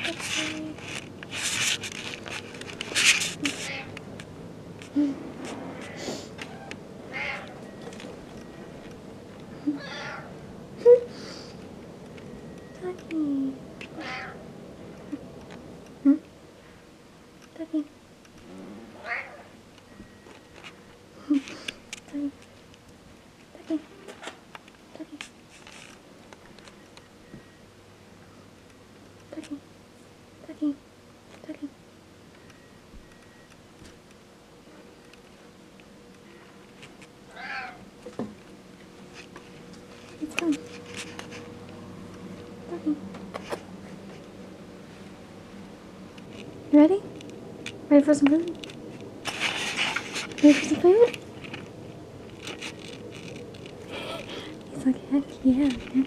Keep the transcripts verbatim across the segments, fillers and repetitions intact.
Ducky. Hmm? Ducky. Ducky. Ducky. Ducky. Ducky. Ducky. Ducky. It's done. Ducky. You ready? Ready for some food? Ready for some food? He's like, heck yeah, man.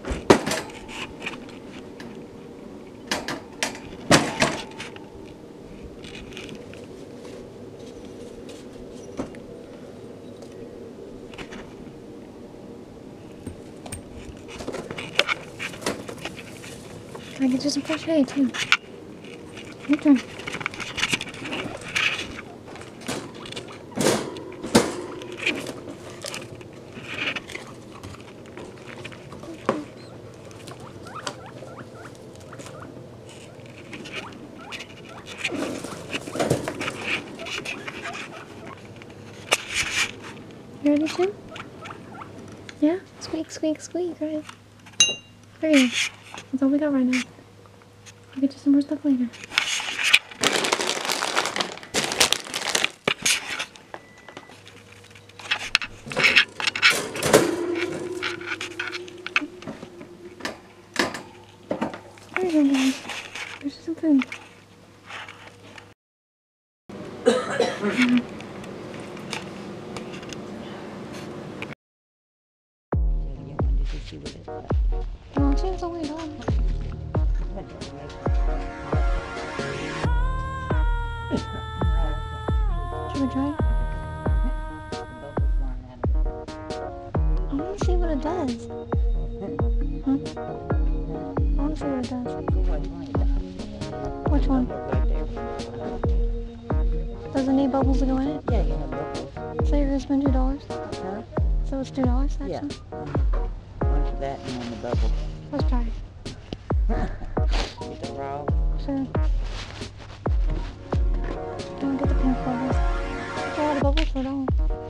Can I get you some fresh hay too? Your turn. You ready to? Yeah? Squeak, squeak, squeak, right? There you go. That's all we got right now. I'll get you some more stuff later. There you go, guys. Here's some food. No, it seems only done. Should we try? I want to see what it does. Huh? I want to see what it does. Which one? Does it need bubbles to go in it? Yeah, you have bubbles. So you're going to spend two dollars? Huh? So it's two dollars actually? Yeah. One for that and one the bubble. Let's try it. Get the raw. Sure. Don't get the pink bubbles. That's a lot of bubbles for a dollar.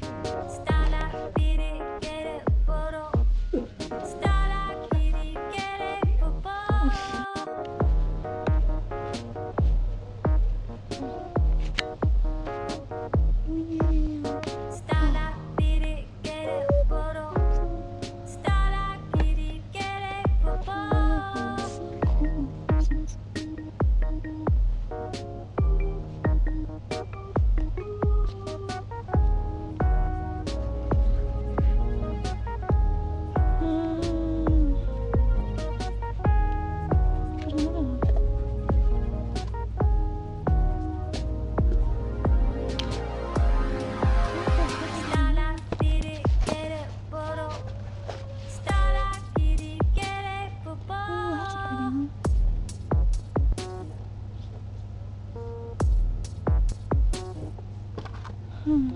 Hmm.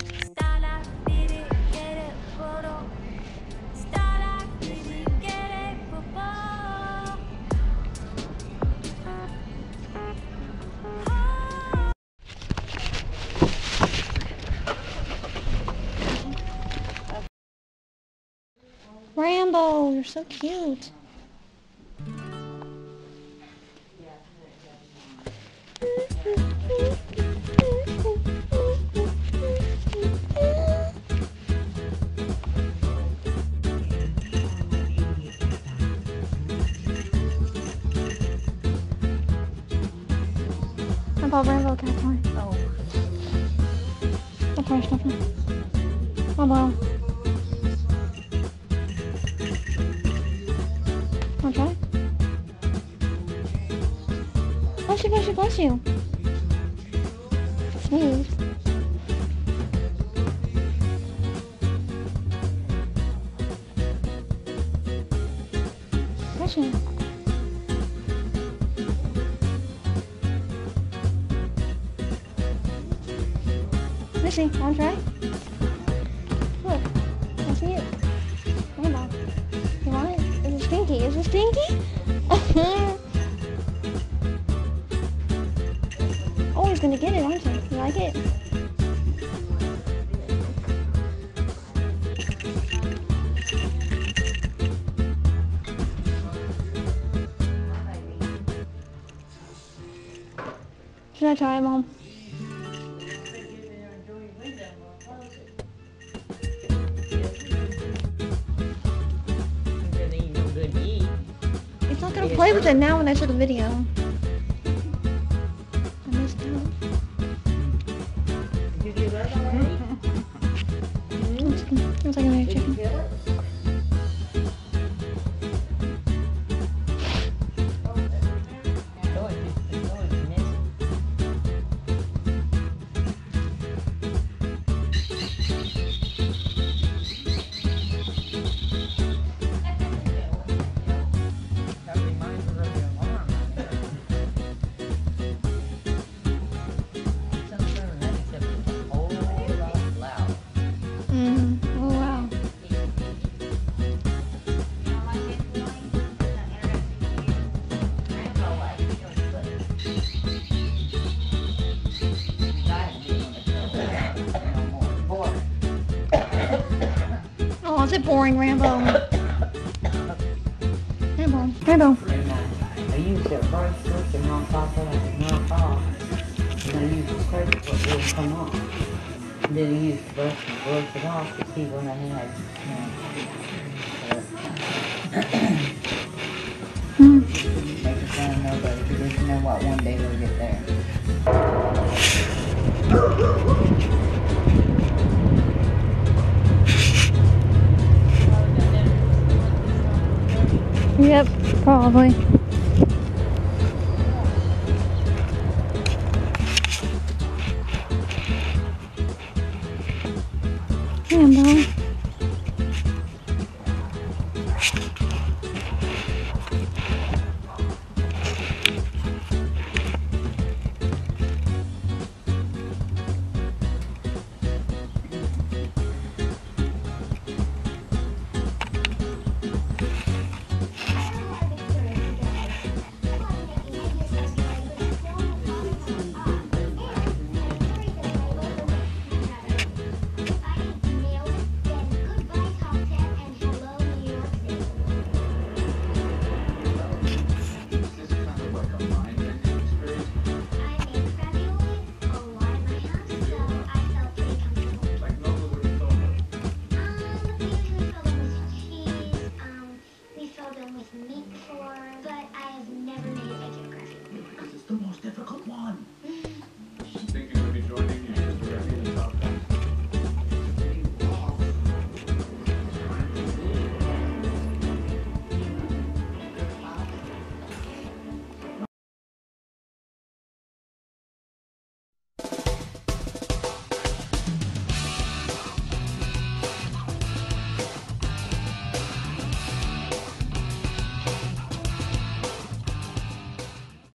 Rambo, you're so cute. I bought Rambo a cat toy. Oh. The first of them. Oh well. Want to try? Bless you, bless you, bless you. Smooth. Bless you. me see. Want to try? Look. I see it. Rainbow. You want it? Is it stinky? Is it stinky? Always gonna get it, aren't you? You like it? Should I try it, Mom? It's not gonna play with it now when I show the video. I missed out. Did you do that already? One second. One second, I'm Did you checking. kill it? Mm. Oh wow. Oh, is it boring, Rambo? Rambo. Rambo. I used that brush first and on top of it and knock off. And I used the scraper what will come off. And then I used the brush and brush it off to see when I had, you know, Mm. make it sound nobody because you know what, one day we'll get there. Yep, probably.